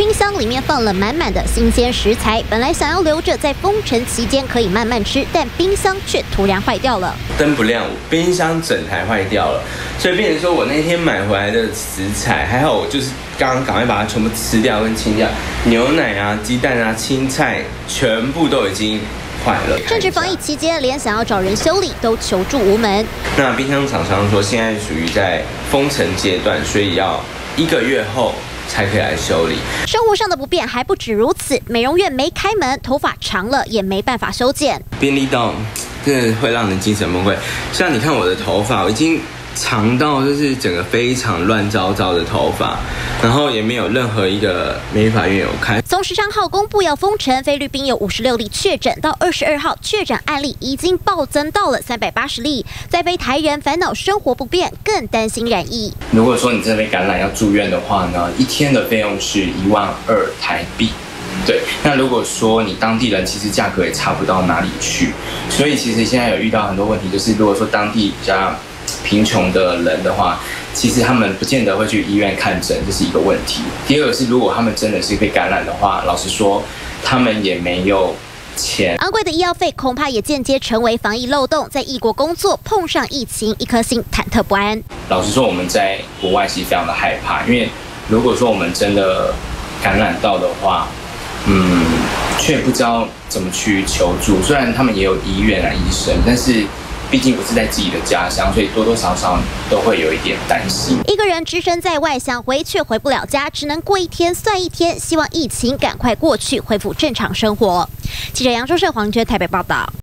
冰箱里面放了满满的新鲜食材，本来想要留着在封城期间可以慢慢吃，但冰箱却突然坏掉了。 灯不亮，冰箱整台坏掉了，所以变成说我那天买回来的食材，还好我就是刚刚赶快把它全部吃掉跟清掉，牛奶啊、鸡蛋啊、青菜全部都已经坏了。 甚至防疫期间，连想要找人修理都求助无门。 那冰箱厂商说，现在属于在封城阶段，所以要1个月后才可以来修理。 生活上的不便还不止如此，美容院没开门，头发长了也没办法修剪， 便利到真的会让人精神崩溃。像你看我的头发，我已经长到就是整个非常乱糟糟的头发，然后也没有任何一个美发院有开。 从13号公布要封城，菲律宾有56例确诊，到22号确诊案例已经暴增到了380例。在非台人烦恼生活不便，更担心染疫。 如果说你真的被感染要住院的话呢，一天的费用是12000台币。对，那如果说你当地人，其实价格也差不到哪里去，所以其实现在有遇到很多问题，就是如果说当地比较贫穷的人的话，其实他们不见得会去医院看诊，这是一个问题。第二个是，如果他们真的是被感染的话，老实说，他们也没有钱。 昂贵的医药费恐怕也间接成为防疫漏洞。在异国工作碰上疫情，一颗心忐忑不安。 老实说，我们在国外其实非常的害怕，因为如果说我们真的感染到的话，却不知道怎么去求助。虽然他们也有医院啊、医生，但是毕竟不是在自己的家乡，所以多多少少都会有一点担心。 一个人只身在外，想回却回不了家，只能过一天算一天，希望疫情赶快过去，恢复正常生活。记者杨周胜、黄娟台北报道。